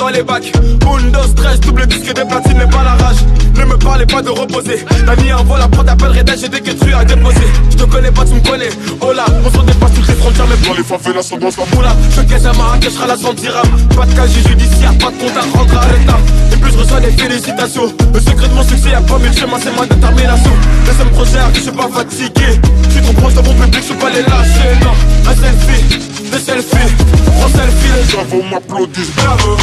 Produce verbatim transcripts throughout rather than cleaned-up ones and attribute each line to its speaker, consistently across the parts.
Speaker 1: dans les bacs. Windows stress, double disque des platines n'est pas la rage. Ne me parlez pas de reposer. T'as mis un vol à prendre, t'appelles Red Dead, j'ai des quêtes à déposer. Je te connais pas, tu me connais. Oh là, on s'en dépasse toutes les frontières, mais pour les favelas, on danse la moula. Je caisse à Marrakech, je la cent dirhams. Pas de casier judiciaire, pas de compte à rendre à l'état. Et puis je reçois des félicitations. Le secret de mon succès, y'a pas mille chemins, c'est ma détermination. Deuxième projet, je suis pas fatigué. Je suis trop proche de mon public, je peux pas les lâcher. Non, un selfie, deux selfies, trois selfies. Les gens vont m'applaudir, bravo.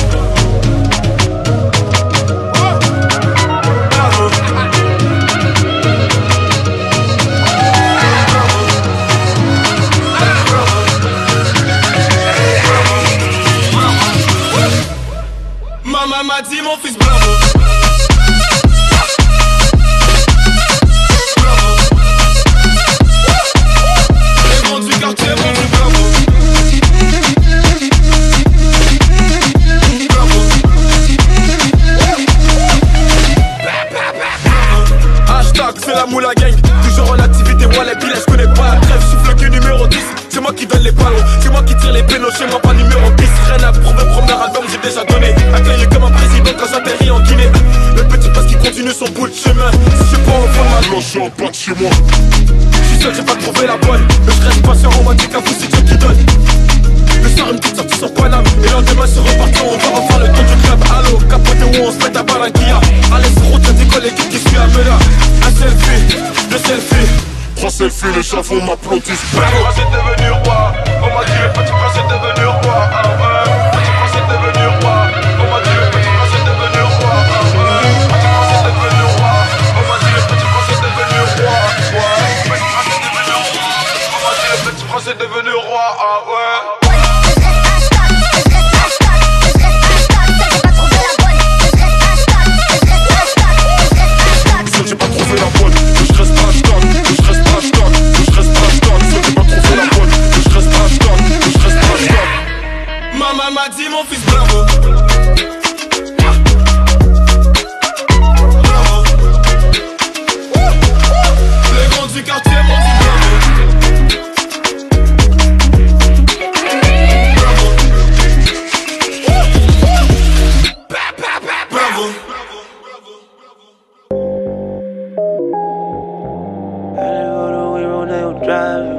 Speaker 1: Maman m'a dit mon fils bravo. Bravo. Les grands du quartier m'ont dit bravo. Bravo. Hashtag c'est la moula gang. Toujours en activité, moi les billets je connais pas la trêve. Je suis floqué numéro dix. C'est moi qui donne les ballons, c'est moi qui tire les pénaux, chez moi pas numéro dix. Rien à prouver, premier album j'ai déjà donné. Accueilli comme un président quand j'atterris en Guinée. Le petit passe qui continue son bout de chemin. Si je suis pas au fond de ma je suis en bas de chez moi. Je suis seul, j'ai pas trouvé la bonne. Mais je reste patient, on m'a dit qu'à vous c'est Dieu qui donne. Le soir une petite sortie sur Paname. Et lendemain c'est reparti, on va refaire le tour du club. Allo, capote où on se met à Barranquilla. Allez sur route, y'a des collègues qui suit à Mela. Un selfie, deux selfies. Trois selfies, les chats vont m'applaudir. Petit prince est devenu roi. On m'a dit le petit prince est devenu roi. Ah ouais. Petit prince est devenu roi. On m'a dit le petit prince est devenu roi. Ah ouais. Petit prince est devenu roi. On m'a dit le petit prince est devenu roi. Ouais. Petit prince est devenu roi. On m'a dit le petit prince est devenu roi. Ah ouais. J'ai pas trouvé la bonne, je reste pas hashtag, je reste pas hashtag, je reste pas hashtag, j'ai pas trouvé la bonne, je reste pas hashtag, je reste pas hashtag. Maman m'a dit mon fils bravo. Bravo. Les grands du quartier m'ont dit bravo. Bravo. Bravo. Driving,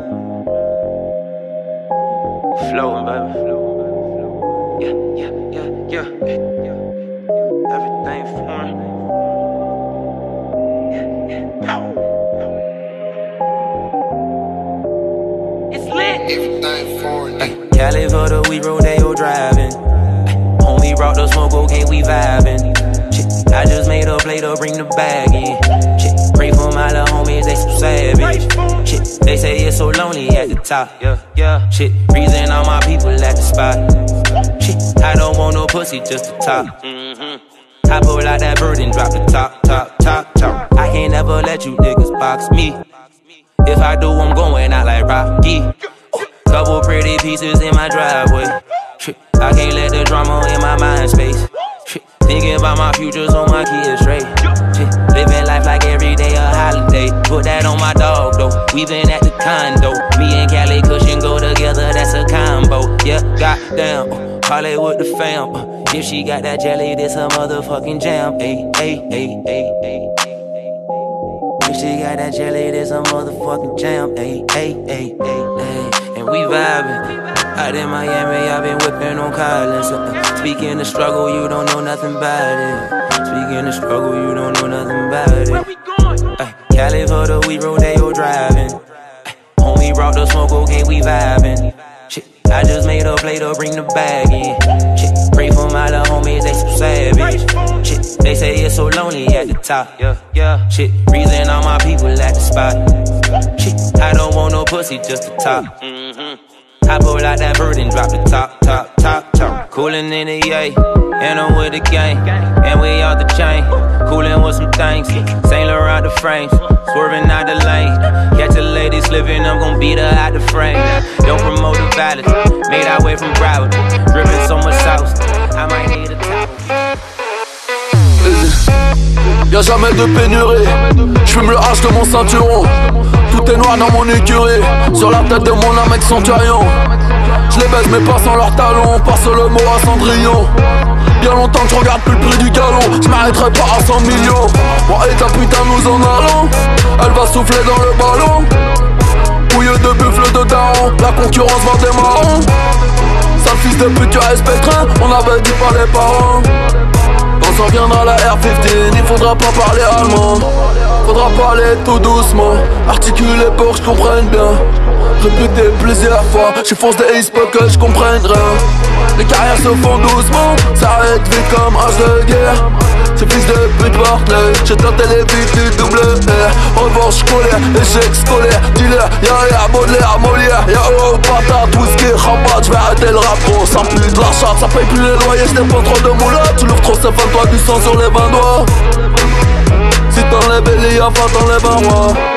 Speaker 1: floating, baby. Yeah, yeah, yeah, yeah. Everything foreign. Yeah, yeah. It's lit. Everything foreign. Ay, Cali for the we rodeo driving. Ay, only rock the smoke, okay, we vibing. Shit, I just made a play to bring the bag in. Shit, pray for my little homies, they so savage. Shit, they say it's so lonely at the top. Yeah, yeah. Shit, reason all my people at the spot. Shit, I don't want no pussy, just the top. Mm-hmm. I pull out that bird and drop the top, top, top, top. I can't never let you niggas box me. If I do, I'm going out like Rocky. Couple pretty pieces in my driveway. Shit, I can't let the drama in my mind space. Shit, thinking about my future so my kids straight. Shit, living life like every day a holiday. Put that on my dog though. We been at the condo. Me and Cali Cushion go together, that's a combo. Yeah, goddamn, Hollywood the fam. If she got that jelly, this her motherfucking jam. Ayy, ayy, ayy, ayy, ayy. If she got that jelly, this her motherfucking jam. Ayy, ayy, ayy, ayy, ayy. And we vibing. Out in Miami, I've been whipping on Collins. uh, Speaking of struggle, you don't know nothing about it. Speaking of struggle, you don't know nothing about it. Where we going? Ay, Cali for the we rodeo driving. Ay, homie brought the smoke, okay, we vibing. Shit, I just made a play to bring the bag in. Shit, pray for my little homies, they so savage. Shit, they say it's so lonely at the top. Yeah, yeah. Shit, reason all my people at the spot. Shit, I don't want no pussy, just the top. Mm-hmm. I pull out that bird and drop the top, top, top, top. Coolin' in the yay, and I'm with the gang, and we out the chain. Coolin' with some things, Saint Laurent the frames, swerving out the lane. Catch a lady slipping, I'm gon' beat her out the frame. Don't promote the violence, made our way from Broward, dripping so much sauce, I might need a towel.
Speaker 2: Y'a jamais de pénurie, j'fume le H de mon ceinturon. Tout est noir dans mon écurie, sur la tête de mon âme ex-centurion. Je les baise mais pas sans leurs talons. Passe le mot à Cendrillon. Bien longtemps que je regarde plus le prix du galon. Je m'arrêterai pas à cent millions. Bon et ta putain nous en allons. Elle va souffler dans le ballon. Pouilleux de buffle de daron. La concurrence va des marrons. Sale fils de pute tu respecteras. On avait dit pas les parents. Quand s'en viendra la R quinze, il faudra pas parler allemand. Faudra parler tout doucement. Articuler pour que je comprenne bien. Répéter plusieurs fois. Je force des ace pour que je comprenne rien. Les carrières se font doucement. Ça arrête vite comme âge de guerre. Ces fils de pute partenaires. J'ai tenté les beats du double R. Revanche scolaire, échec scolaire. Dealer, y'a rien, Baudelaire, Molière. Y'a oh, patate, whisky, rabat. J'vais arrêter le rap gros, ça pue de la chatte. Ça paye plus les loyers, j'n'ai pas trop de moula. Tu l'ouvres trop, c'est vingt doigts du sang sur les vingt doigts. Si t'enlèves les y'a pas t'enlèves un roi.